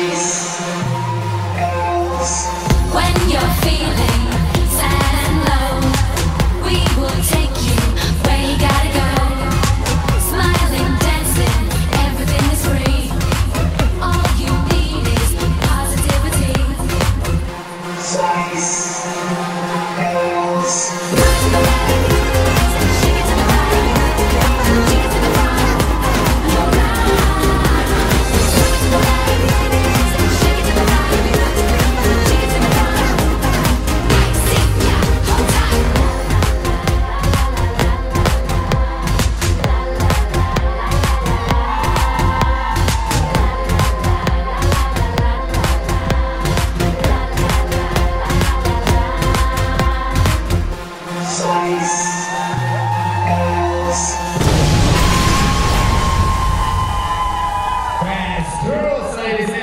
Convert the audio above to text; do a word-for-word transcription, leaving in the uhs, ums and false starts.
When you're feeling sad and low, we will take you where you gotta go. Smiling, dancing, everything is free. All you need is positivity. Slice, girls. Shake it to the right, shake it to the right, all right. Shake it to the right, shake it to the right, shake it to the right. See ya, hold tight. Slice, girls. Fast girls, ladies and